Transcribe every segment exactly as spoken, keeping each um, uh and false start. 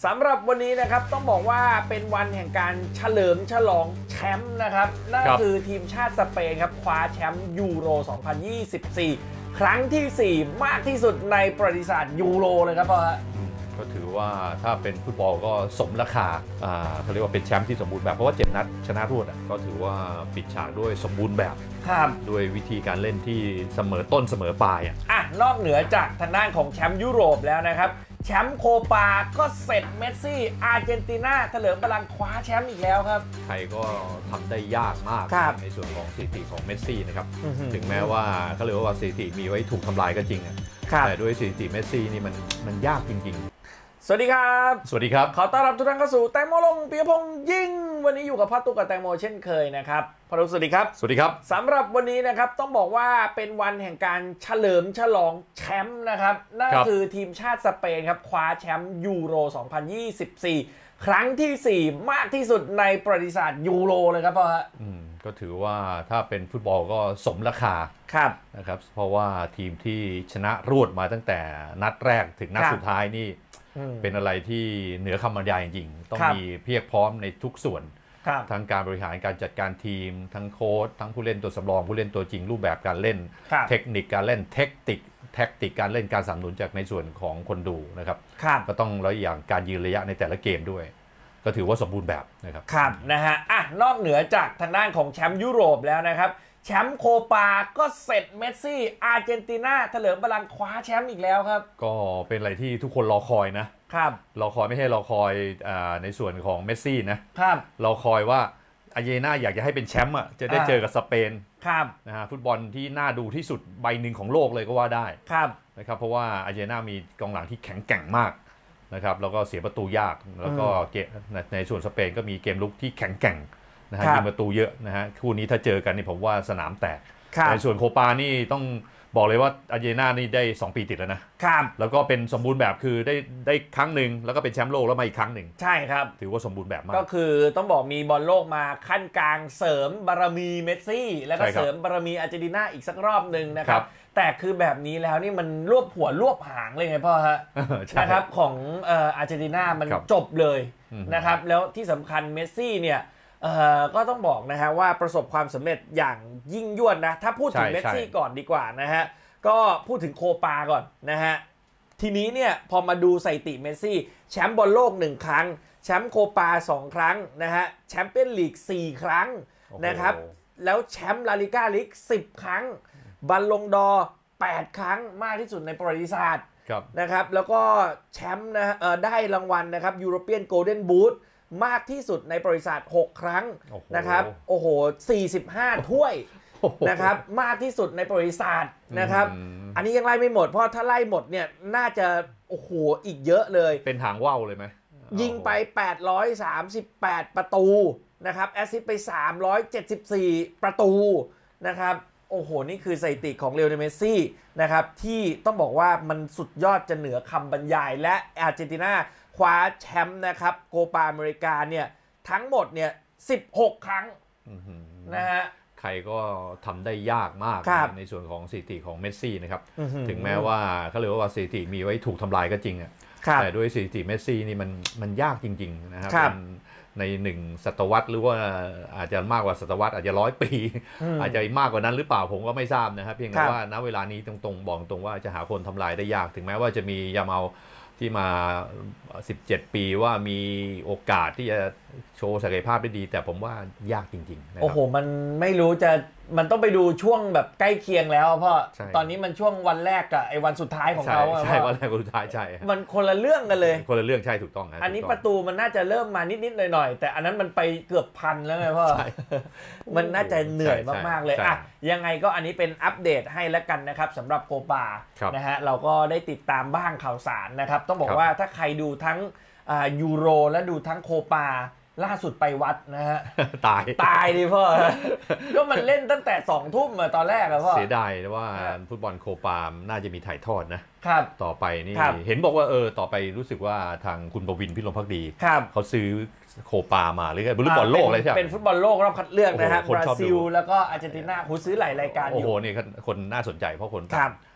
สำหรับวันนี้นะครับต้องบอกว่าเป็นวันแห่งการเฉลิมฉลองแชมป์นะครับนั่นคือทีมชาติสเปนครับคว้าแชมป์ยูโร สองพันยี่สิบสี่ ครั้งที่ สี่ มากที่สุดในประวัติศาสตร์ยูโรเลยครับพ่อฮะก็ถือว่าถ้าเป็นฟุตบอลก็สมราคาอ่าเขาเรียกว่าเป็นแชมป์ที่สมบูรณ์แบบเพราะว่าเจ็ดนัดชนะรวดก็ถือว่าปิดฉากด้วยสมบูรณ์แบบด้วยวิธีการเล่นที่เสมอต้นเสมอปลายอ่ะอ่ะนอกเหนือจากทางด้านของแชมป์ยุโรปแล้วนะครับแชมป์โคปาก็เสร็จเมสซี่อาร์เจนตินาเถลิมพลังคว้าแชมป์อีกแล้วครับใครก็ทำได้ยากมากในส่วนของสถิติของเมสซี่นะครับถึงแม้ว่าเขาเรียกว่าสถิติมีไว้ถูกทำลายก็จริงแต่ด้วยสถิติเมสซี่นี่มันมันยากจริงๆสวัสดีครับสวัสดีครับขอต้อนรับทุกท่านเข้าสู่แตงโมลงปิยพงษ์ยิ่งวันนี้อยู่กับพ่อตุ๊กกับแตงโมเช่นเคยนะครับพ่อตุ๊กสวัสดีครับสวัสดีครับสำหรับวันนี้นะครับต้องบอกว่าเป็นวันแห่งการเฉลิมฉลองแชมป์นะครับนั่นคือทีมชาติสเปนครับคว้าแชมป์ยูโร สองพันยี่สิบสี่ ครั้งที่ สี่ มากที่สุดในประวัติศาสตร์ยูโรเลยครับพ่อฮะอืมก็ถือว่าถ้าเป็นฟุตบอลก็สมราคาครับนะครับเพราะว่าทีมที่ชนะรวดมาตั้งแต่นัดแรกถึงนัดสุดท้ายนี่เป็นอะไรที่เหนือคำบรรยายจริงๆต้องมีเพียบพร้อมในทุกส่วนทั้งการบริหารการจัดการทีมทั้งโค้ชทั้งผู้เล่นตัวสำรองผู้เล่นตัวจริงรูปแบบการเล่นเทคนิคการเล่นเทคนิคแท็กติกการเล่นการสนับสนุนจากในส่วนของคนดูนะครับก็ต้องแล้วอย่างการยืนระยะในแต่ละเกมด้วยก็ถือว่าสมบูรณ์แบบนะครับครับนะฮะอ่ะนอกเหนือจากทางด้านของแชมป์ยุโรปแล้วนะครับแชมป์โคปาก็เสร็จเมสซี่อาร์เจนตินาเถลิมพลังคว้าแชมป์อีกแล้วครับก็เป็นอะไรที่ทุกคนรอคอยนะครับรอคอยไม่ใช่รอคอยอ่าในส่วนของเมสซี่นะครับรอคอยว่าอาร์เจนตินาอยากจะให้เป็นแชมป์อ่ะจะได้เจอกับสเปนครับนะฮะฟุตบอลที่น่าดูที่สุดใบหนึ่งของโลกเลยก็ว่าได้ครับนะครับเพราะว่าอาร์เจนตินามีกองหลังที่แข็งแกร่งมากนะครับแล้วก็เสียประตูยากแล้วก็ในส่วนสเปนก็มีเกมลุกที่แข็งแกร่งนะฮะยิงประตูเยอะนะฮะคู่นี้ถ้าเจอกันนี่ผมว่าสนามแตกในส่วนโคปานี่ต้องบอกเลยว่าอาร์เจนตินานี่ได้สองปีติดแล้วนะครับแล้วก็เป็นสมบูรณ์แบบคือได้ได้ครั้งหนึ่งแล้วก็เป็นแชมป์โลกแล้วมาอีกครั้งหนึ่งใช่ครับถือว่าสมบูรณ์แบบมากก็คือต้องบอกมีบอลโลกมาขั้นกลางเสริมบารมีเมสซี่แล้วก็เสริมบารมีอาร์เจนตินาอีกสักรอบหนึ่งนะครับแต่คือแบบนี้แล้วนี่มันรวบหัวรวบหางเลยไงพ่อฮะนะครับของอาร์เจนตินามันจบเลยนะครับแล้วที่สำคัญเมสซี่เนี่ยเอ่อก็ต้องบอกนะฮะว่าประสบความสำเร็จอย่างยิ่งยวดนะถ้าพูดถึงเมสซี่ก่อนดีกว่านะฮะก็พูดถึงโคปาก่อนนะฮะทีนี้เนี่ยพอมาดูสถิติเมสซี่แชมป์บอลโลกหนึ่งครั้งแชมป์โคปาสองครั้งนะฮะแชมเปี้ยนลีกสี่ครั้งนะครับแล้วแชมป์ลาลิก้าลีกสิบครั้งบัลลงดอร์แปดครั้งมากที่สุดในประวัติศาสตร์นะครับแล้วก็แชมป์นะเอ่อได้รางวัลนะครับยูโรเปียนโกลเด้นบูทมากที่สุดในประวัติศาสตร์หกครั้งนะครับโอ้โหสี่สิบห้าถ้วยนะครับมากที่สุดในประวัติศาสตร์นะครับอันนี้ยังไล่ไม่หมดเพราะถ้าไล่หมดเนี่ยน่าจะโอ้โหอีกเยอะเลยเป็นหางว่าวเลยไหมยิงไปแปดร้อยสามสิบแปดประตูนะครับแอสซิสต์ไปสามร้อยเจ็ดสิบสี่ประตูนะครับโอ้โหนี่คือสถิติของเลโอเนล เมสซี่นะครับที่ต้องบอกว่ามันสุดยอดจะเหนือคำบรรยายและอาร์เจนตินาคว้าแชมป์นะครับโคปาอเมริกาเนี่ยทั้งหมดเนี่ยสิบหกครั้งนะฮะใครก็ทำได้ยากมากในส่วนของสถิติของเมสซี่นะครับถึงแม้ว่าเขาเรียกว่าสถิติมีไว้ถูกทำลายก็จริงอ่ะแต่ด้วยสถิติเมสซี่นี่มันมันยากจริงๆนะครับในหนึ่งศตวรรษหรือว่าอาจจะมากกว่าศตวรรษอาจจะร้อยปีอาจจะมากกว่านั้นหรือเปล่าผมก็ไม่ทราบนะครับเพียงแต่ว่าณเวลานี้ตรงๆบอกตรงว่าจะหาคนทำลายได้ยากถึงแม้ว่าจะมียาเมาที่มาสิบเจ็ดปีว่ามีโอกาสที่จะโชว์ศักยภาพได้ดีแต่ผมว่ายากจริงๆนะครับโอ้โหมันไม่รู้จะมันต้องไปดูช่วงแบบใกล้เคียงแล้วเพราะตอนนี้มันช่วงวันแรกกับไอ้วันสุดท้ายของเขาใช่วันแรกวันสุดท้ายใช่มันคนละเรื่องกันเลยคนละเรื่องใช่ถูกต้องอันนี้ประตูมันน่าจะเริ่มมานิดๆหน่อยๆแต่อันนั้นมันไปเกือบพันแล้วไงพ่อมันน่าจะเหนื่อยมากๆเลยอ่ะยังไงก็อันนี้เป็นอัปเดตให้แล้วกันนะครับสำหรับโคปานะฮะเราก็ได้ติดตามบ้างข่าวสารนะครับต้องบอกว่าถ้าใครดูทั้งยูโรและดูทั้งโคปาล่าสุดไปวัดนะฮะตายตายดิพ่อก็มันเล่นตั้งแต่สองทุ่มมาตอนแรกอะพ่อเสียดายว่าฟุตบอลโคปาน่าจะมีถ่ายทอดนะครับต่อไปนี่เห็นบอกว่าเออต่อไปรู้สึกว่าทางคุณประวินพิรมภักดีเขาซื้อโคปามาหรือไงฟุตบอลโลกอะไรใช่ไหมเป็นฟุตบอลโลกรอบคัดเลือกนะฮะบราซิลแล้วก็อาร์เจนตินาเขาซื้อหลายรายการอยู่โอ้โหนี่คนน่าสนใจเพราะคน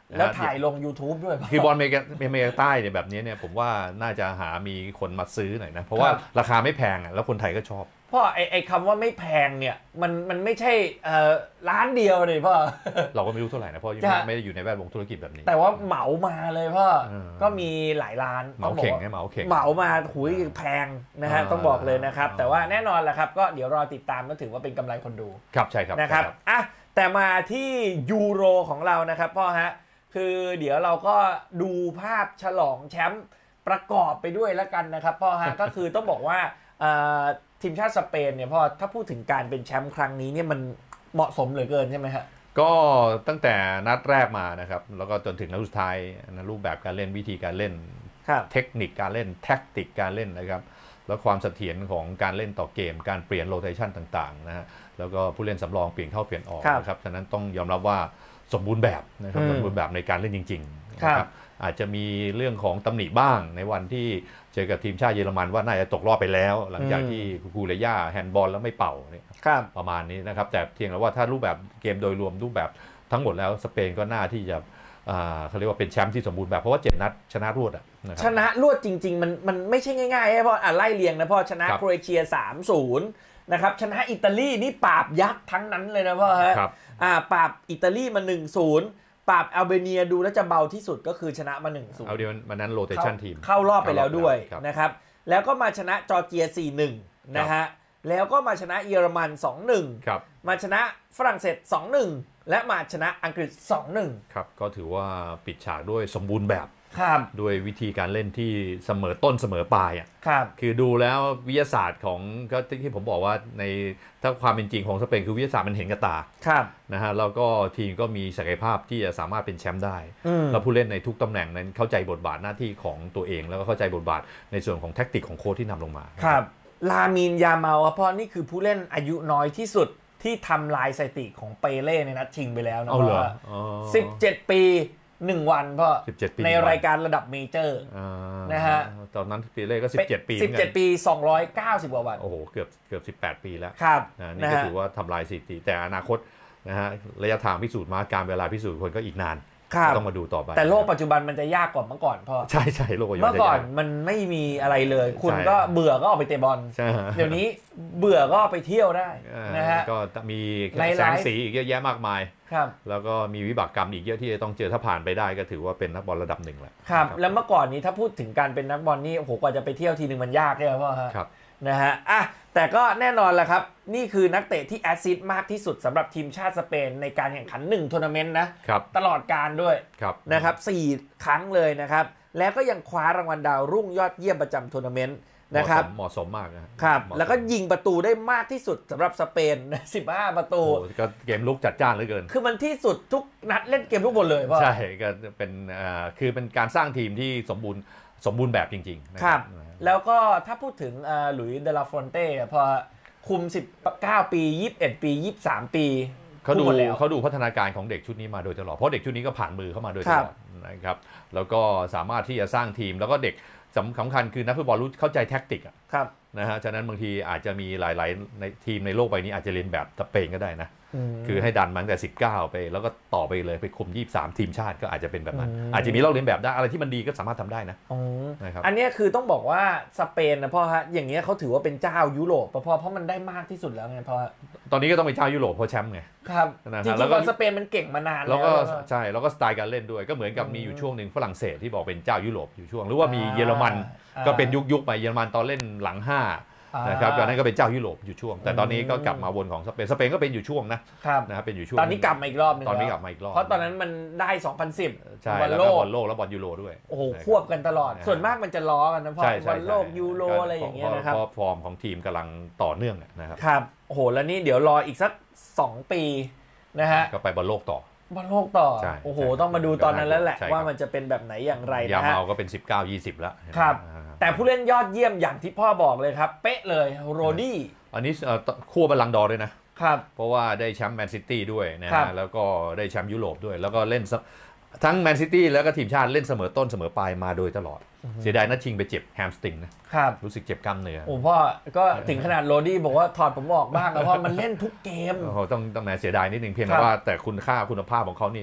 แล้วถ่ายลง YouTube ด้วยคือบอลอเมริกาอเมริกาใต้เนี่ยแบบนี้เนี่ยผมว่าน่าจะหามีคนมาซื้อหน่อยนะเพราะว่าราคาไม่แพงอ่ะแล้วคนไทยก็ชอบเพราะไอ้ไอ้คำว่าไม่แพงเนี่ยมันมันไม่ใช่เอ่อร้านเดียวเลยพ่อเราก็ไม่รู้เท่าไหร่นะเพราะไม่ได้อยู่ในแวดวงธุรกิจแบบนี้แต่ว่าเหมามาเลยพ่อก็มีหลายร้านเหมาเข่งเหมาเข่งเหมามาหุยแพงนะฮะต้องบอกเลยนะครับแต่ว่าแน่นอนแหละครับก็เดี๋ยวรอติดตามก็ถือว่าเป็นกำไรคนดูครับใช่ครับนะครับอ่ะแต่มาที่ยูโรของเรานะครับพ่อฮะคือเดี๋ยวเราก็ดูภาพฉลองแชมป์ประกอบไปด้วยแล้วกันนะครับพ่อฮะก็คือต้องบอกว่าทีมชาติสเปนเนี่ยพ่อถ้าพูดถึงการเป็นแชมป์ครั้งนี้เนี่ยมันเหมาะสมเหลือเกินใช่ไหมฮะก็ตั้งแต่นัดแรกมานะครับแล้วก็จนถึงนัดสุดท้ายนะรูปแบบการเล่นวิธีการเล่นเทคนิคการเล่นแท็กติกการเล่นนะครับแล้วความเสถียรของการเล่นต่อเกมการเปลี่ยนโรเทชันต่างๆนะฮะแล้วก็ผู้เล่นสำรองเปลี่ยนเข้าเปลี่ยนออกนะครับฉะนั้นต้องยอมรับว่าสมบูรณ์แบบนะครับสมบูรณ์แบบในการเล่นจริงๆนะครับอาจจะมีเรื่องของตำหนิบ้างในวันที่เจอกับทีมชาติเยอรมันว่าน่าจะตกรอบไปแล้วหลังจากที่คูเรย่าแฮนด์บอลแล้วไม่เป่าเนี่ยประมาณนี้นะครับแต่เพียงแต่ว่าถ้ารูปแบบเกมโดยรวมรูปแบบทั้งหมดแล้วสเปนก็น่าที่จะเขาเรียกว่าเป็นแชมป์ที่สมบูรณ์แบบเพราะว่าเจ็ดนัดชนะรวดอ่ะชนะรวดจริงๆมันมันไม่ใช่ง่ายๆเพราะอ่ะไล่เรียงนะพ่อชนะโครเอเชีย สามศูนย์ นะครับชนะอิตาลีนี่ปราบยักษ์ทั้งนั้นเลยนะพ่อฮะอ่าปราบอิตาลีมา หนึ่งศูนย์ปราบอัลเบเนียดูแล้วจะเบาที่สุดก็คือชนะมา หนึ่งศูนย์เอาเดียวมันนั้นโรเทชันทีมเข้ารอบไปแล้วด้วยนะครับแล้วก็มาชนะจอร์เจีย สี่หนึ่ง นะฮะแล้วก็มาชนะเยอรมัน สองหนึ่ง มาชนะฝรั่งเศส สองหนึ่ง และมาชนะอังกฤษ สองหนึ่งครับก็ถือว่าปิดฉากด้วยสมบูรณ์แบบด้วยวิธีการเล่นที่เสมอต้นเสมอปลายอ่ะคือดูแล้ววิทยาศาสตร์ของก็ที่ผมบอกว่าในถ้าความเป็นจริงของสเปนคือวิทยาศาสตร์มันเห็นกับตานะฮะแล้วก็ทีมก็มีศักยภาพที่จะสามารถเป็นแชมป์ได้แล้วผู้เล่นในทุกตำแหน่งนั้นเข้าใจบทบาทหน้าที่ของตัวเองแล้วก็เข้าใจบทบาทในส่วนของแทคติกของโค้ชที่นำลงมาครับลามีนยาเมาเพราะนี่คือผู้เล่นอายุน้อยที่สุดที่ทำลายสถิติของเปเล่ในนัดชิงไปแล้วนะเพราะว่าสิบเจ็ดปีหนึ่งวันเพราะในรายการระดับเมเจอร์นะฮะตอนนั้นเปเล่ก็สิบเจ็ดปีสิบเจ็ดปีสองร้อยเก้าสิบกว่าวันโอ้โหเกือบเกือบสิบแปดปีแล้วครับนี่ก็ถือว่าทำลายสถิติแต่อนาคตนะฮะระยะทางพิสูจน์มาการเวลาพิสูจน์คนก็อีกนานต้องมาดูต่อไปแต่โลกปัจจุบันมันจะยากกว่าเมื่อก่อนพ่อใช่ใช่โลกปัจจุบันเมื่อก่อนมันไม่มีอะไรเลยคุณก็เบื่อก็ออกไปเตะบอลเดี๋ยวนี้เบื่อก็ไปเที่ยวได้นะฮะก็มีแสงสีอีกเยอะแยะมากมายแล้วก็มีวิบากกรรมอีกเยอะที่จะต้องเจอถ้าผ่านไปได้ก็ถือว่าเป็นนักบอลระดับหนึ่งแหละครับแล้วเมื่อก่อนนี้ถ้าพูดถึงการเป็นนักบอลนี่โอ้โหกว่าจะไปเที่ยวทีนึงมันยากใช่ไหมพ่อฮะนะฮะอ่ะแต่ก็แน่นอนแหละครับนี่คือนักเตะที่แอสซิสต์มากที่สุดสำหรับทีมชาติสเปนในการแข่งขันหนึ่งทัวร์นาเมนต์นะตลอดการด้วยนะครับสี่ครั้งเลยนะครับแล้วก็ยังคว้ารางวัลดาวรุ่งยอดเยี่ยมประจำทัวร์นาเมนต์นะครับเหมาะสมมากนะครับแล้วก็ยิงประตูได้มากที่สุดสำหรับสเปนสิบห้าประตูก็เกมลุกจัดจ้านเหลือเกินคือมันที่สุดทุกนัดเล่นเกมลุกหมดเลยพ่อใช่ก็เป็นอ่าคือเป็นการสร้างทีมที่สมบูรณ์สมบูรณ์แบบจริงๆนะครับแล้วก็ถ้าพูดถึงหลุยส์เดลาฟอนเต้พอคุมสิบเก้าปียี่สิบเอ็ดปียี่สิบสามปีเขาดูเขาดูพัฒนาการของเด็กชุดนี้มาโดยตลอดเพราะเด็กชุดนี้ก็ผ่านมือเข้ามาโดยตลอดนะครับแล้วก็สามารถที่จะสร้างทีมแล้วก็เด็กสำคัญคือนักฟุตบอลรู้เข้าใจแท็กติกอ่ะนะฮะฉะนั้นบางทีอาจจะมีหลายๆในทีมในโลกใบนี้อาจจะเรียนแบบสเปนก็ได้นะคือให้ดันมาตั้งแต่สิบเก้าไปแล้วก็ต่อไปเลยไปคุมยี่สิบสามทีมชาติก็อาจจะเป็นแบบนั้นอาจจะมีลอกเลียนแบบได้อะไรที่มันดีก็สามารถทำได้นะนะครับอันนี้คือต้องบอกว่าสเปนนะพ่อฮะอย่างเงี้ยเขาถือว่าเป็นเจ้ายุโรปเพราะเพราะมันได้มากที่สุดแล้วไงพ่อตอนนี้ก็ต้องเป็นเจ้ายุโรปเพราะแชมป์ไงครับจริงๆแล้วสเปนมันเก่งมานานแล้วก็ใช่แล้วก็สไตล์การเล่นด้วยก็เหมือนกับมีอยู่ช่วงหนึ่งฝรั่งเศสที่บอกเป็นเจ้ายุโรปอยู่ช่วงหรือว่ามีเยอรมันก็เป็นยุคๆไปเยอรมันตอนเล่นหลังห้านะครับตอนนั้นก็เป็นเจ้ายุโรปอยู่ช่วงแต่ตอนนี้ก็กลับมาวนของสเปนสเปนก็เป็นอยู่ช่วงนะนะครับเป็นอยู่ช่วงตอนนี้กลับมาอีกรอบนึงตอนนี้กลับมาอีกรอบเพราะตอนนั้นมันได้สองพันสิบใช่แล้วก็บอลโลกแล้วบอลยูโรด้วยโอ้โหควบกันตลอดส่วนมากมันจะล้อกันนะเพราะบอลโลกยูโรอะไรอย่างเงี้ยนะครับเพราะฟอร์มของทีมกำลังต่อเนื่องนะครับครับโอ้โหแล้วนี่เดี๋ยวรออีกสักสองปีนะฮะก็ไปบอลโลกต่อบอลโลกต่อโอ้โหต้องมาดูตอนนั้นแล้วแหละว่ามันจะเป็นแบบไหนอย่างไรนะฮะยาเมาก็เป็นสิบเก้า ยี่สิบแล้วครับแต่ผู้เล่นยอดเยี่ยมอย่างที่พ่อบอกเลยครับเป๊ะเลยโรดี้อันนี้คู่บัลลังก์ดอร์ด้วยนะครับเพราะว่าได้แชมป์แมนซิตี้ด้วยนะฮะแล้วก็ได้แชมป์ยุโรปด้วยแล้วก็เล่นทั้งแมนซิตี้แล้วก็ทีมชาติเล่นเสมอต้นเสมอปลายมาโดยตลอดเสียดายนัดชิงไปเจ็บแฮมสตริงนะครับรู้สึกเจ็บกล้ามเนื้อโอ้พ่อก็ถึงขนาดโรดี้บอกว่าถอดผมออกบ้างแล้วเพราะมันเล่นทุกเกมโอ้ต้องต้องแหมเสียดายนิดนึงเพียงแต่ว่าแต่คุณค่าคุณภาพของเขานี่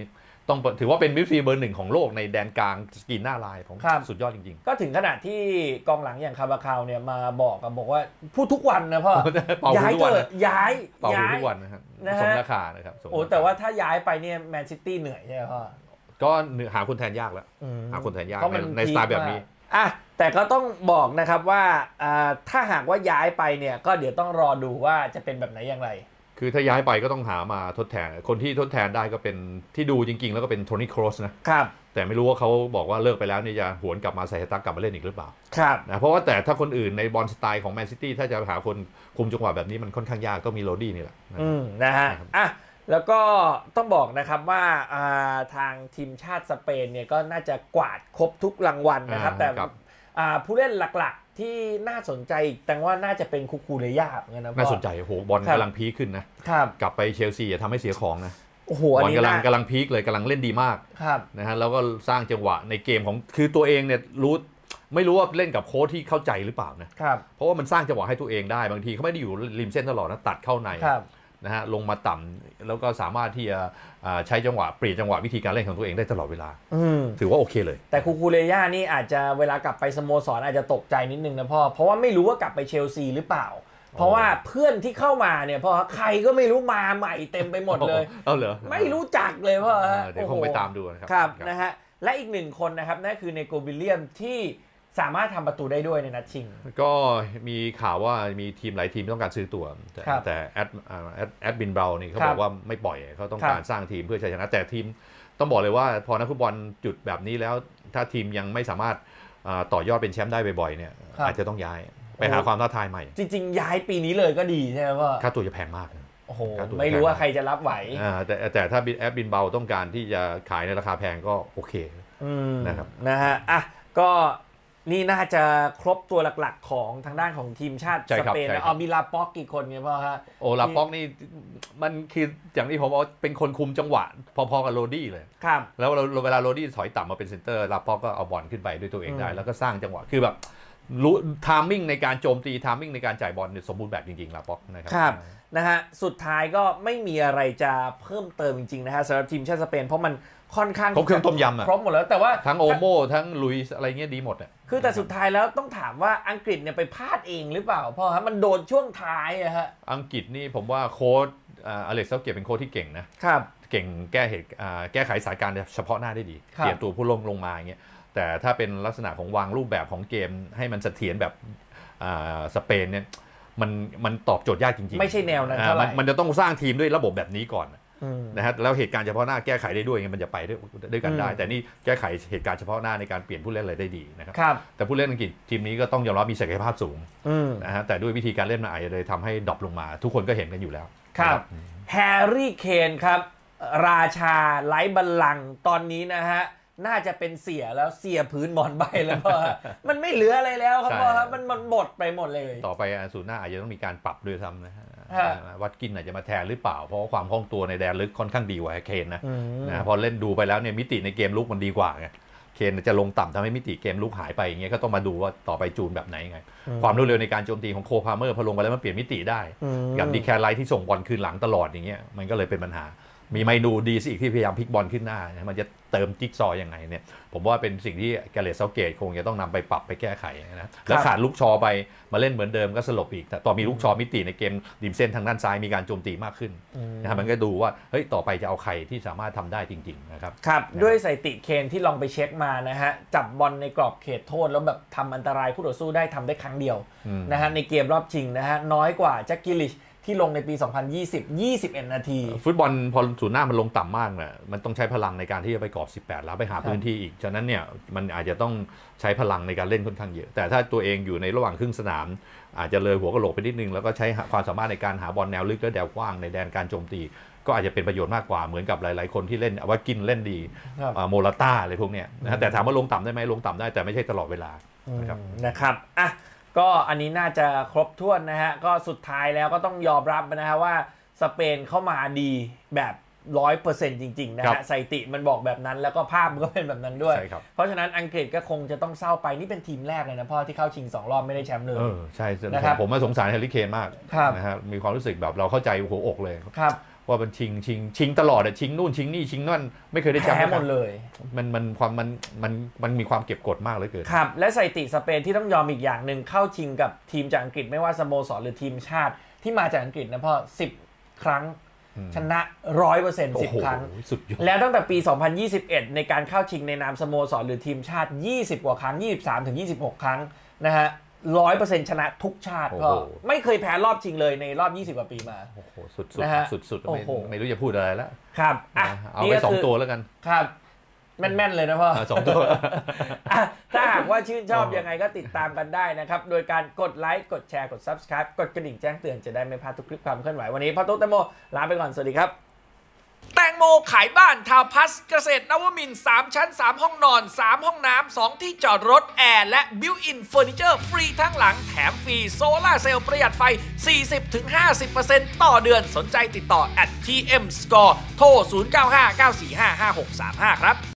ต้องถือว่าเป็นมิดฟิลด์เบอร์หนึ่งของโลกในแดนกลางสกรีนหน้าลายผมสุดยอดจริงๆก็ถึงขนาดที่กองหลังอย่างคาบาคาวเนี่ยมาบอกกับบอกว่าพูดทุกวันนะพ่อย้ายเถอะย้ายเป่าทุกวันนะครับสมราคานะครับโอ้แต่ว่าถ้าย้ายไปเนี่ยแมนซิตี้เหนื่อยใช่ไหมพ่อก็หาคนแทนยากแล้วหาคนแทนยากในสไตล์แบบนี้อ่ะแต่ก็ต้องบอกนะครับว่าถ้าหากว่าย้ายไปเนี่ยก็เดี๋ยวต้องรอดูว่าจะเป็นแบบไหนอย่างไรคือถ้าย้ายไปก็ต้องหามาทดแทนคนที่ทดแทนได้ก็เป็นที่ดูจริงๆแล้วก็เป็นโทนี่ครอสนะครับแต่ไม่รู้ว่าเขาบอกว่าเลิกไปแล้วนี่จะหวนกลับมาใส่สตั๊กกลับมาเล่นอีกหรือเปล่าครับนะเพราะว่าแต่ถ้าคนอื่นในบอลสไตล์ของแมนซิตี้ถ้าจะหาคนคุมจังหวะแบบนี้มันค่อนข้างยากก็มีโรดี้นี่แหละอืมนะฮะอ่ะแล้วก็ต้องบอกนะครับว่าทางทีมชาติสเปนเนี่ยก็น่าจะกวาดครบทุกรางวัลนะครับแต่ผู้เล่นหลักๆที่น่าสนใจแต่ว่าน่าจะเป็นคูคูเรย่าเหมือนกันนะน่าสนใจโหบอลกำลังพีคขึ้นนะกลับไปเชลซีอย่าทำให้เสียของนะโอ้โหบอลกำลังกำลังพีคเลยกำลังเล่นดีมากนะฮะแล้วก็สร้างจังหวะในเกมของคือตัวเองเนี่ยรู้ไม่รู้ว่าเล่นกับโค้ชที่เข้าใจหรือเปล่านะเพราะว่ามันสร้างจังหวะให้ตัวเองได้บางทีเขาไม่ได้อยู่ริมเส้นตลอดนะตัดเข้าในนะฮะลงมาต่ำแล้วก็สามารถที่จะใช้จังหวะเปลี่ยนจังหวะวิธีการเล่นของตัวเองได้ตลอดเวลาถือว่าโอเคเลยแต่คูคูเรย่านี่อาจจะเวลากลับไปสโมสรอาจจะตกใจนิดนึงนะพ่อเพราะว่าไม่รู้ว่ากลับไปเชลซีหรือเปล่าเพราะว่าเพื่อนที่เข้ามาเนี่ยพ่อใครก็ไม่รู้มาใหม่เต็มไปหมดเลยเอาเหรอไม่รู้จักเลยพ่อเดี๋ยวคงไปตามดูนะครับครับนะฮะและอีกหนึ่งคนนะครับนั่นคือเนโกวิลเลียมที่สามารถทำประตูได้ด้วยในนัดชิงก็มีข่าวว่ามีทีมหลายทีมต้องการซื้อตัวแต่แอดแอดแอดบินเบลนี่เขาบอกว่าไม่ปล่อยเขาต้องการสร้างทีมเพื่อชัยชนะแต่ทีมต้องบอกเลยว่าพอนักฟุตบอลจุดแบบนี้แล้วถ้าทีมยังไม่สามารถต่อยอดเป็นแชมป์ได้บ่อยๆเนี่ยอาจจะต้องย้ายไปหาความท้าทายใหม่จริงๆย้ายปีนี้เลยก็ดีใช่ไหมพ่อค่าตัวจะแพงมากโอ้โหไม่รู้ว่าใครจะรับไหวแต่แต่ถ้าแอดบินเบลต้องการที่จะขายในราคาแพงก็โอเคนะครับนะฮะอ่ะก็นี่น่าจะครบตัวหลักๆของทางด้านของทีมชาติสเปนแล้วเอามีลาป็อกกี่คนเนี่ยพ่อฮะโอ้ลาป็อกนี่มันคืออย่างที่ผมบอกเป็นคนคุมจังหวะพอๆกับโรดี้เลยครับแล้วเวลาโรดี้ถอยต่ำมาเป็นเซนเตอร์ลาป็อกก็เอาบอลขึ้นไปด้วยตัวเองได้แล้วก็สร้างจังหวะคือแบบรู้ทามมิ่งในการโจมตีทามมิ่งในการจ่ายบอลเนี่ยสมบูรณ์แบบจริงๆลาป็อกนะครับครับนะฮะสุดท้ายก็ไม่มีอะไรจะเพิ่มเติมจริงๆนะฮะสำหรับทีมชาติสเปนเพราะมันค่อนข้างครบเครื่องต้มยำอะครบหมดแล้วแต่ว่าทั้งโอโม่ทั้งลุยส์อะไรเงี้ยดีหมดอะคือแต่สุดท้ายแล้วต้องถามว่าอังกฤษเนี่ยไปพลาดเองหรือเปล่าเพราะฮะมันโดนช่วงท้ายอะฮะอังกฤษนี่ผมว่าโค้ชอเล็กซ์เซาเกตเป็นโค้ชที่เก่งนะครับเก่งแก้เหตุแก้ไขสถานการณ์เฉพาะหน้าได้ดีเปลี่ยนตัวผู้ลงลงมาอย่างเงี้ยแต่ถ้าเป็นลักษณะของวางรูปแบบของเกมให้มันเสถียรแบบสเปนเนี่ยมันมันตอบโจทย์ยากจริงๆไม่ใช่แนวนั้นเท่าไหร่มันจะต้องสร้างทีมด้วยระบบแบบนี้ก่อนนะฮะแล้วเหตุการณ์เฉพาะหน้าแก้ไขได้ด้วยมันจะไปด้วยด้วยกันได้แต่นี่แก้ไขเหตุการณ์เฉพาะหน้าในการเปลี่ยนผู้เล่นอะไรได้ดีนะครับแต่ผู้เล่นอังกฤษทีมนี้ก็ต้องยอมรับมีศักยภาพสูงนะฮะแต่ด้วยวิธีการเล่นมันอาจจะเลยทำให้ดรอปลงมาทุกคนก็เห็นกันอยู่แล้วครับแฮร์รี่เคนครับราชาไร้บัลลังก์ตอนนี้นะฮะน่าจะเป็นเสียแล้วเสียพื้นหมอนใบแล้วพ่อมันไม่เหลืออะไรแล้วครับพ่อมันมันหมดไปหมดเลยต่อไปศูนย์หน้าอาจจะต้องมีการปรับด้วยซ้ำนะวัดกินอาจจะมาแทนหรือเปล่าเพราะความคล่องตัวในแดนลึกค่อนข้างดีกว่าเคนนะนะพอเล่นดูไปแล้วเนี่ยมิติในเกมลุกมันดีกว่าไงเคนจะลงต่ำทำให้มิติเกมลุกหายไปอย่างเงี้ยก็ต้องมาดูว่าต่อไปจูนแบบไหนไงความรวดเร็วในการโจมตีของโคพาเมอร์พอลงไปแล้วมันเปลี่ยนมิติได้กับดีแคร์ไลท์ที่ส่งบอลคืนหลังตลอดอย่างเงี้ยมันก็เลยเป็นปัญหามีเมนูดีสิที่พยายามพลิกบอลขึ้นหน้ามันจะเติมจิ๊กซอว์ยังไงเนี่ยผมว่าเป็นสิ่งที่แกเรตเซาเกตคงจะต้องนำไปปรับไปแก้ไขนะแล้วขาดลูกชอไปมาเล่นเหมือนเดิมก็สลบอีกแต่ต่อมีลูกชอมิติในเกมริมเส้นทางด้านซ้ายมีการโจมตีมากขึ้นนะครับมันก็ดูว่าเฮ้ยต่อไปจะเอาใครที่สามารถทำได้จริงๆนะครับครับด้วยสถิติเคนที่ลองไปเช็คมานะฮะจับบอลในกรอบเขตโทษแล้วแบบทำอันตรายคู่ต่อสู้ได้ทำได้ครั้งเดียวนะฮะในเกมรอบชิงนะฮะน้อยกว่าแจ็คกิลิชที่ลงในปีสองพันยี่สิบ ยี่สิบเอ็ดนาทีฟุตบอลพอศูนย์หน้ามันลงต่ำมากเนี่ยมันต้องใช้พลังในการที่จะไปกรอบสิบแปดแล้วไปหาพื้นที่อีกฉะนั้นเนี่ยมันอาจจะต้องใช้พลังในการเล่นค่อนข้างเยอะแต่ถ้าตัวเองอยู่ในระหว่างครึ่งสนามอาจจะเลยหัวกะโหลกไปนิดนึงแล้วก็ใช้ความสามารถในการหาบอลแนวลึกและแนวกว้างในแดนการโจมตีก็อาจจะเป็นประโยชน์มากกว่าเหมือนกับหลายๆคนที่เล่นว่ากินเล่นดีโมราต้าอะไรพวกเนี้ยนะแต่ถามว่าลงต่ำได้ไหมลงต่ำได้แต่ไม่ใช่ตลอดเวลานะครับนะครับอ่ะก็อันนี้น่าจะครบถ้วนนะฮะก็สุดท้ายแล้วก็ต้องยอมรับนะฮะว่าสเปนเข้ามาดีแบบ ร้อยเปอร์เซ็นต์ จริงๆนะฮะสถิติมันบอกแบบนั้นแล้วก็ภาพมันก็เป็นแบบนั้นด้วยเพราะฉะนั้นอังกฤษก็คงจะต้องเศร้าไปนี่เป็นทีมแรกเลยนะพ่อที่เข้าชิงสองรอบไม่ได้แชมป์เลยเออใช่นะครับผมมาสงสารแฮร์รี่เคนมากนะครับมีความรู้สึกแบบเราเข้าใจหัวอกเลยว่ามันชิงชิงชิงตลอดอะชิงนู่นชิงนี่ชิงนั่นไม่เคยได้แชมป์แพ้หมดเลยมันมันความมันมันมันมีความเก็บกดมากเลยเกินครับและสถิติสเปนที่ต้องยอมอีกอย่างหนึ่งเข้าชิงกับทีมจากอังกฤษไม่ว่าสโมสรหรือทีมชาติที่มาจากอังกฤษนะพ่อสิบครั้งชนะ ร้อยเปอร์เซ็นต์ สิบ ครั้งแล้วตั้งแต่ปีสองพันยี่สิบเอ็ดในการเข้าชิงในนามสโมสรหรือทีมชาติยี่สิบกว่าครั้งยี่สิบสามถึงยี่สิบหกครั้งนะฮะ ร้อยเปอร์เซ็นต์ ชนะทุกชาติก็ไม่เคยแพ้รอบชิงเลยในรอบยี่สิบกว่าปีมาโอ้โหสุดๆสุดๆไม่ไม่รู้จะพูดอะไรแล้วครับเอาไปสองตัวแล้วกันครับแม่นๆเลยนะพ่อสองตัวถ้าหากว่าชื่นชอบยังไงก็ติดตามกันได้นะครับโดยการกดไลค์กดแชร์กด ซับสไครบ์ กดกระดิ่งแจ้งเตือนจะได้ไม่พลาดทุกคลิปความเคลื่อนไหววันนี้พ่อตุ๊กแตงโมลาไปก่อนสวัสดีครับแตงโมขายบ้านทาวน์พลัสเกษตรนวมินทร์สามชั้นสามห้องนอนสามห้องน้ำสองที่จอดรถแอร์และบิวอินเฟอร์นิเจอร์ฟรีทั้งหลังแถมฟรีโซล่าเซลล์ประหยัดไฟ สี่สิบถึงห้าสิบเปอร์เซ็นต์ ต่อเดือนสนใจติดต่อ แอท ที เอ็ม สกอร์ โทร ศูนย์ เก้า ห้า เก้า สี่ ห้า ห้า หก สาม ห้า ครับ